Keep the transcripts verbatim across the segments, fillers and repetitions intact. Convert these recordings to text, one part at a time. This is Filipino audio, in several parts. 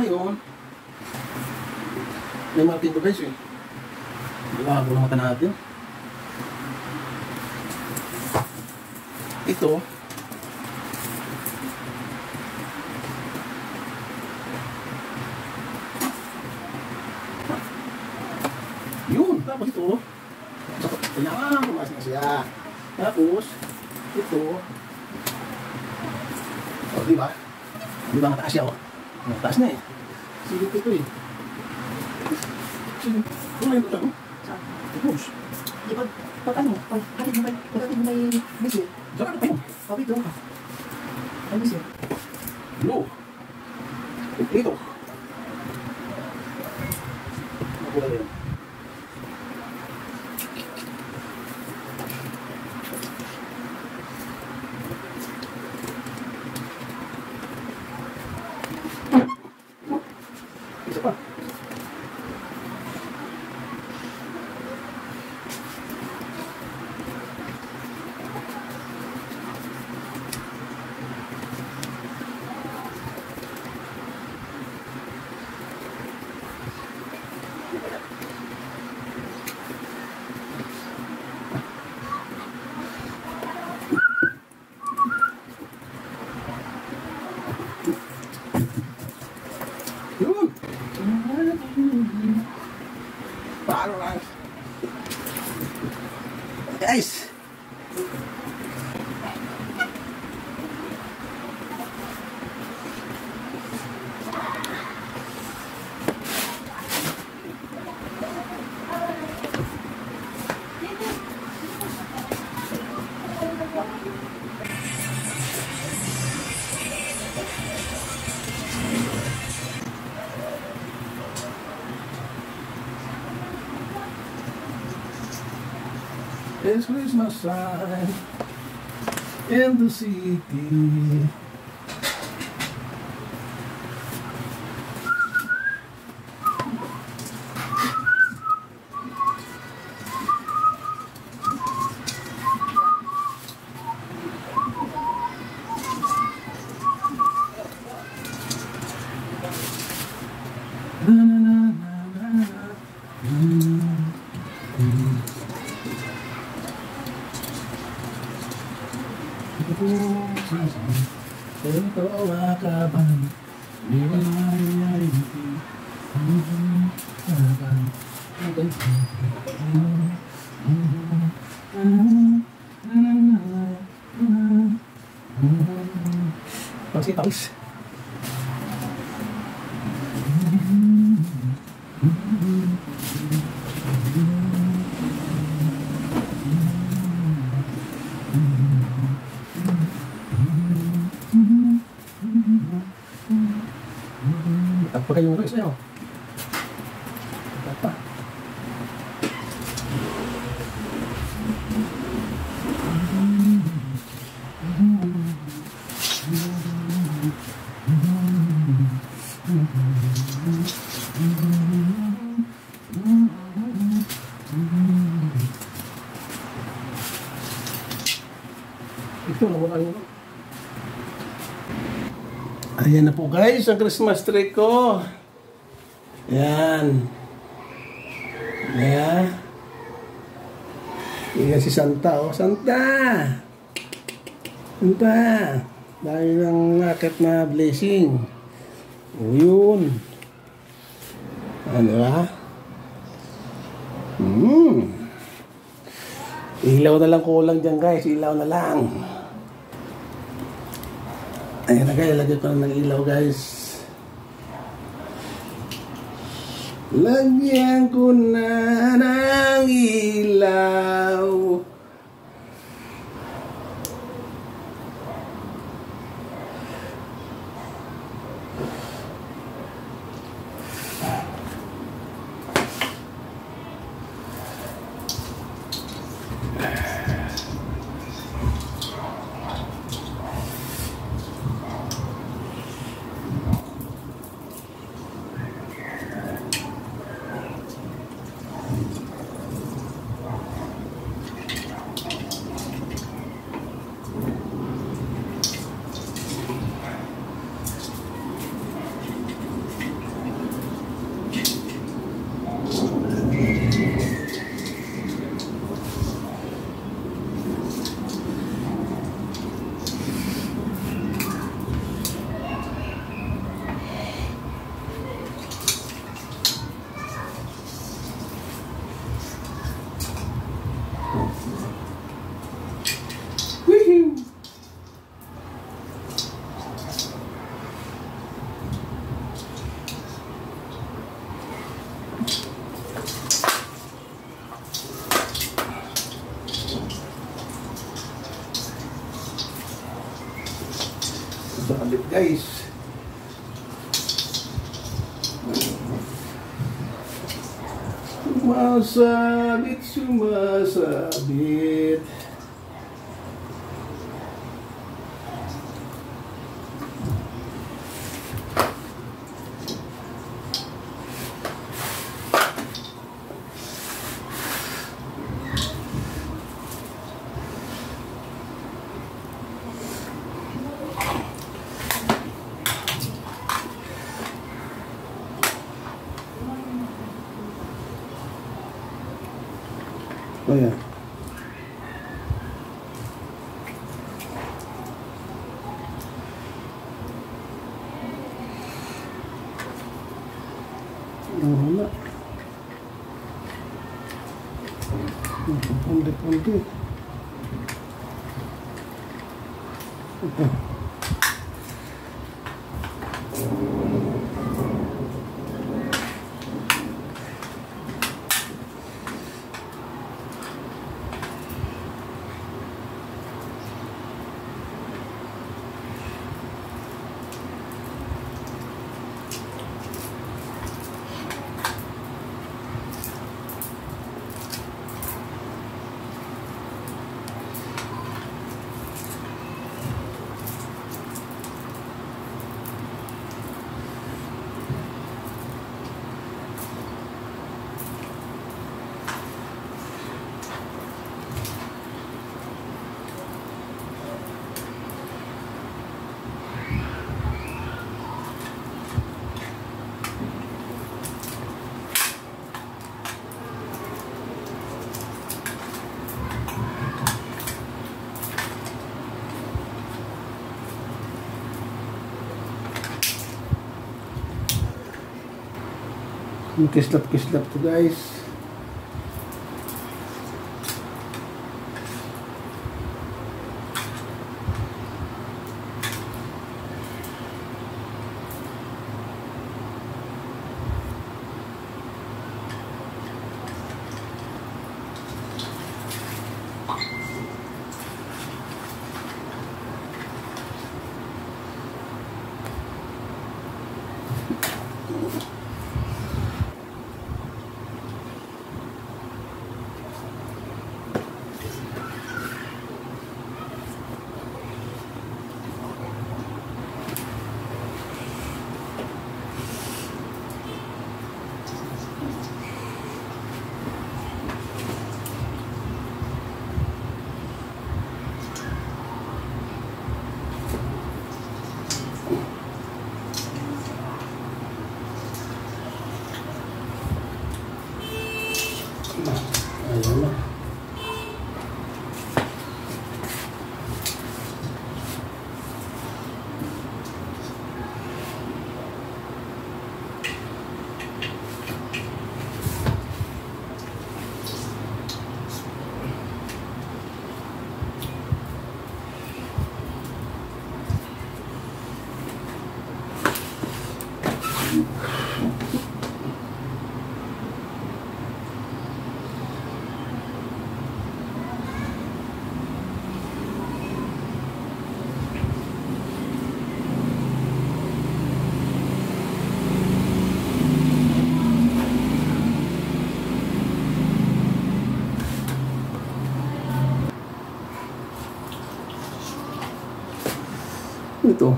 ngayon, may mga tinto guys eh. Bago ng mata natin. Ito. Yun. Tapos ito. Kailangan pumas na siya. Tapos, ito. O, diba? Diba mataas siya o? Mataas na eh. Silip ito eh. Silip. Kung may ito ako. Saan? Tapos. Di ba, pag ano, pag hatid mo may, pag hatid mo may misil. Saan pa yun? Pabit lang ka. Ay misil. Blue. Ito. Makulay yun. Isa pa. Yun. Paano lang? Guys. It's Christmas time in the city. Na na na na na na. Ito akaban, di ba nangyari dito? Akaban, pangsi pangs. Apa kayong guys nyo? Apa? Ito na wala yun. Ayan na po guys, ang Christmas tree ko. Ayan. Ayan. Ayan si Santa, oh. Santa! Santa! Dahil ng nakit na blessing. O yun. Ano ba? Hmm. Ilaw na lang kulang dyan guys. Ilaw na lang. Ayan na guys, lagyan ko na ng ilaw guys. Lagyan ko na ng ilaw. Sumasabit guys. Sumasabit, sumasabit. Oh yeah. Wala. Pundi-pundi. Ito. Kislap-kislap to guys. Ayan na. Ito.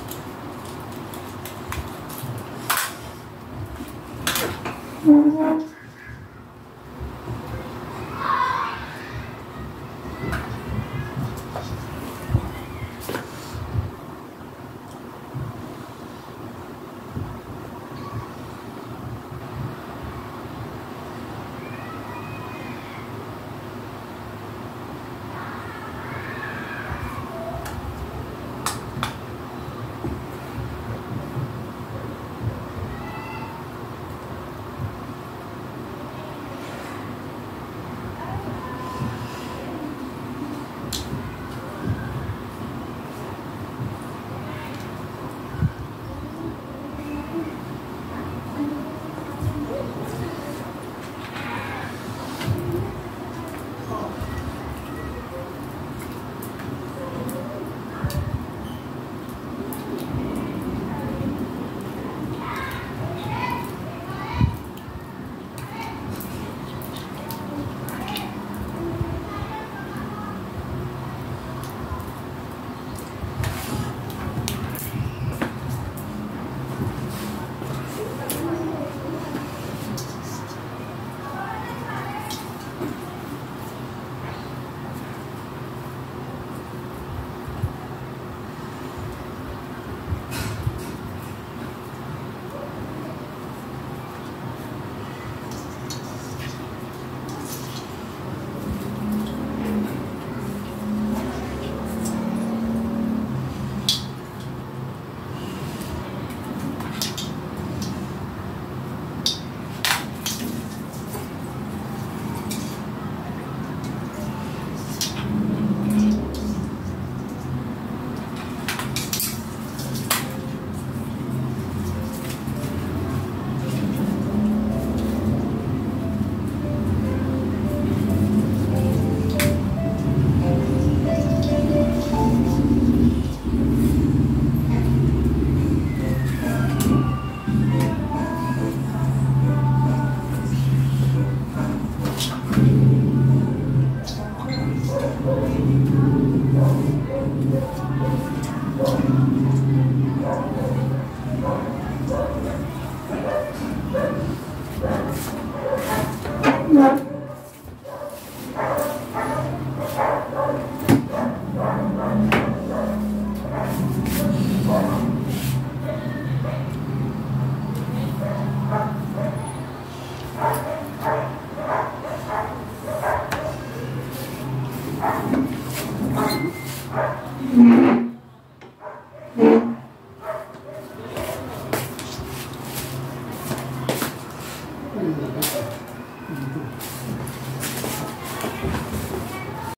Mm-hmm.